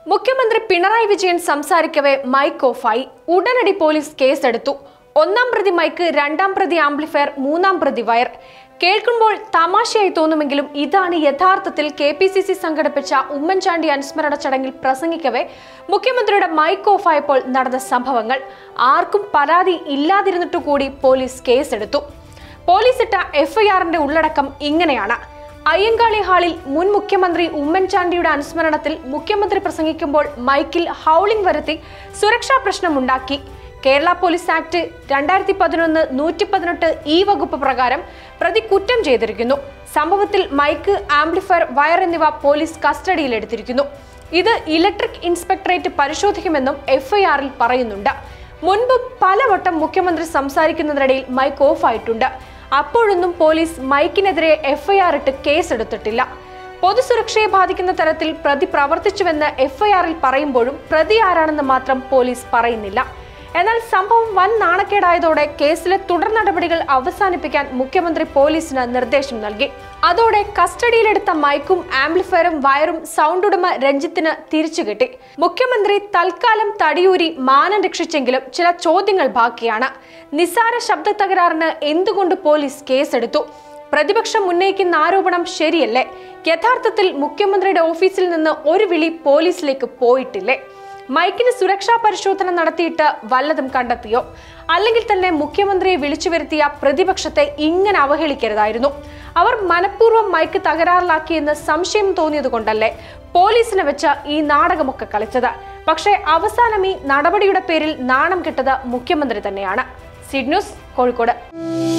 മുഖ്യമന്ത്രി പിണറായി വിജയൻ സംസാരിക്കവേ മൈക്ക് ഓഫായി. ഉടനടി പോലീസ് കേസെടുത്തു. ഒന്നാം പ്രതി മൈക്ക്, രണ്ടാം പ്രതി ആംപ്ലിഫയർ, മൂന്നാം പ്രതി വയർ. കേൾക്കുമ്പോൾ തമാശയായി തോന്നുമെങ്കിലും ഇതാണ് യഥാർത്ഥത്തിൽ KPCC സംഘടിപ്പിച്ച ഉമ്മൻചാണ്ടി അനുസ്മരണ ചടങ്ങിൽ പ്രസംഗിക്കവേ മുഖ്യമന്ത്രിയുടെ മൈക്ക് ഓഫായപ്പോൾ നടന്ന സംഭവങ്ങൾ. ആർക്കും പരാതി ഇല്ലാതിരുന്നിട്ടു കൂടി പോലീസ് കേസെടുത്തു. പോലീസ് ഇട്ട FIRന്റെ ഉള്ളടക്കം ഇങ്ങനെയാണ്. അയ്യങ്കാളി ഹാളിൽ മുൻ മുഖ്യമന്ത്രി ഉമ്മൻചാണ്ടിയുടെ അനുസ്മരണത്തിൽ മുഖ്യമന്ത്രി പ്രസംഗിക്കുമ്പോൾ മൈക്കിൽ ഹൗളിംഗ് വരുത്തി സുരക്ഷാ പ്രശ്നമുണ്ടാക്കി. കേരള പോലീസ് ആക്ട് 2011-118 ഈ വകുപ്പ് പ്രകാരം പ്രതി കുറ്റം ചെയ്തിരിക്കുന്നു. സംഭവത്തിൽ മൈക്ക്, ആംപ്ലിഫയർ, വയർ എന്നിവ പോലീസ് കസ്റ്റഡിയിലെടുത്തിരിക്കുന്നു. ഇത് ഇലക്ട്രിക് ഇൻസ്പെക്ടറേറ്റ് പരിശോധിക്കുമെന്നും FIRൽ പറയുന്നുണ്ട്. മുൻപ് പലവട്ടം മുഖ്യമന്ത്രി സംസാരിക്കുന്നതിനിടയിൽ മൈക്ക് ഓഫ് ആയിട്ടുണ്ട്. അപ്പോഴൊന്നും പോലീസ് മൈക്കിനെതിരെ FIR ഇട്ട് കേസെടുത്തിട്ടില്ല. പൊതുസുരക്ഷയെ ബാധിക്കുന്ന തരത്തിൽ പ്രതി പ്രവർത്തിച്ചുവെന്ന് FIRൽ പറയുമ്പോഴും പ്രതി ആരാണെന്ന് മാത്രം പോലീസ് പറയുന്നില്ല. എന്നാൽ സംഭവം വൻ നാണക്കേടായതോടെ കേസിലെ തുടർ നടപടികൾ അവസാനിപ്പിക്കാൻ മുഖ്യമന്ത്രി പോലീസിന് നിർദ്ദേശം നൽകി. അതോടെ കസ്റ്റഡിയിലെടുത്ത മൈക്കും ആംപ്ലിഫയറും വയറും സൗണ്ട് ഉടമ രഞ്ജിത്തിന് തിരിച്ചുകിട്ടി. മുഖ്യമന്ത്രി തൽക്കാലം തടിയൂരി മാനം രക്ഷിച്ചെങ്കിലും ചില ചോദ്യങ്ങൾ ബാക്കിയാണ്. നിസ്സാര ശബ്ദ തകരാറിന് എന്തുകൊണ്ട് പോലീസ് കേസെടുത്തു? പ്രതിപക്ഷം ഉന്നയിക്കുന്ന ആരോപണം ശരിയല്ലേ? യഥാർത്ഥത്തിൽ മുഖ്യമന്ത്രിയുടെ ഓഫീസിൽ നിന്ന് ഒരു വിളി പോലീസിലേക്ക് പോയിട്ടില്ലേ? മൈക്കിന് സുരക്ഷാ പരിശോധന നടത്തിയിട്ട് വല്ലതും കണ്ടെത്തിയോ? അല്ലെങ്കിൽ തന്നെ മുഖ്യമന്ത്രിയെ വിളിച്ചു വരുത്തിയ പ്രതിപക്ഷത്തെ ഇങ്ങനെ അവഹേളിക്കരുതായിരുന്നു. അവർ മനഃപൂർവ്വം മൈക്ക് തകരാറിലാക്കിയെന്ന് സംശയം തോന്നിയത് കൊണ്ടല്ലേ പോലീസിനെ വെച്ച് ഈ നാടകമൊക്കെ കളിച്ചത്? പക്ഷേ അവസാനം ഈ നടപടിയുടെ പേരിൽ നാണം കെട്ടത് മുഖ്യമന്ത്രി തന്നെയാണ്. സിഡ് ന്യൂസ്, കോഴിക്കോട്.